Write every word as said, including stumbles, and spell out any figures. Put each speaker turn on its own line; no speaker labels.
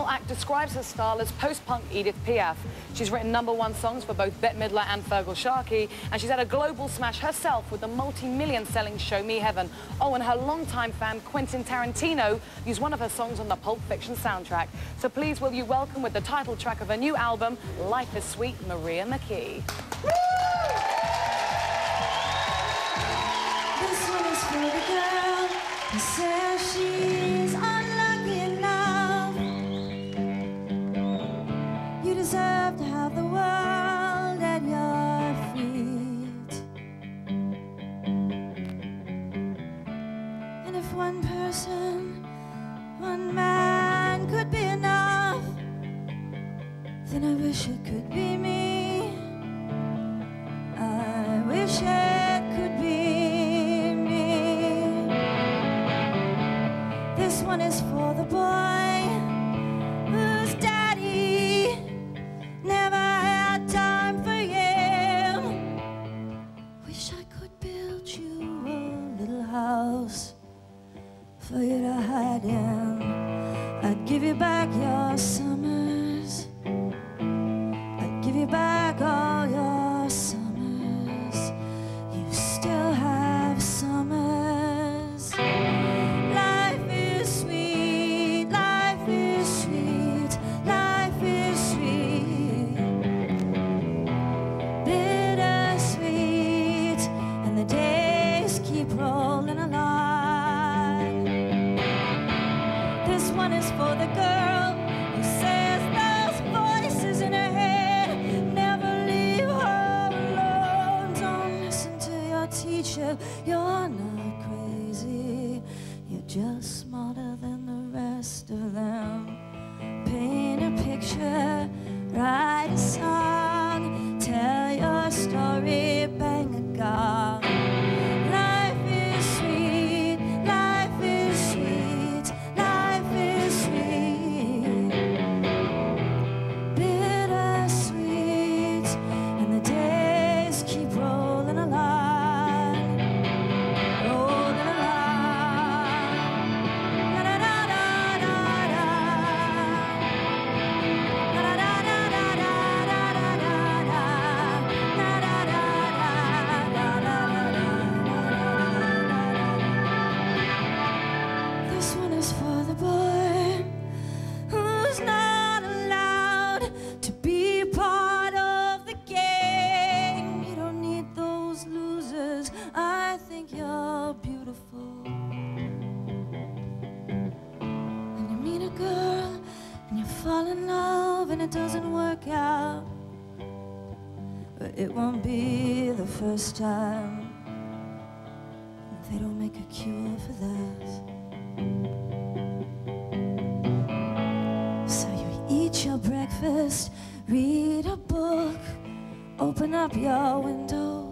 act describes her style as post-punk Edith Piaf. She's written number one songs for both Bette Midler and Fergal Sharkey, and she's had a global smash herself with the multi-million selling Show Me Heaven. Oh, and her longtime fan Quentin Tarantino used one of her songs on the Pulp Fiction soundtrack. So please will you welcome with the title track of her new album, Life is Sweet, Maria McKee.
This one is for the girl who says she's unlucky enough. You deserve to have the world at your feet. And if one person, one man could be enough, then I wish it could be me. I wish it could be me. This one is for the boy whose daddy never had time for you. Wish I could build you a little house for you to hide in. I'd give you back your summers. I'd give you back all your summers. You still have summers. Life is sweet, life is sweet, life is sweet. Bittersweet, and the days keep rolling along. This one is for the girl who says those voices in her head never leave her alone. Don't listen to your teacher, you're not crazy, you're just smarter than the rest of them. Paint a picture, write a song, tell your story, bang a gong. Life is sweet, life is sweet, life is sweet. Bittersweet, and the days keep rolling along, rolling along. Da da da da da da. Da da da da da da da da da. Da da da da da da da. This one is for the boy who's not allowed to be part of the game. You don't need those losers. I think you're beautiful. And you meet a girl and you fall in love and it doesn't work out, but it won't be the first time. They don't make a cure for that. So you eat your breakfast, read a book, open up your window,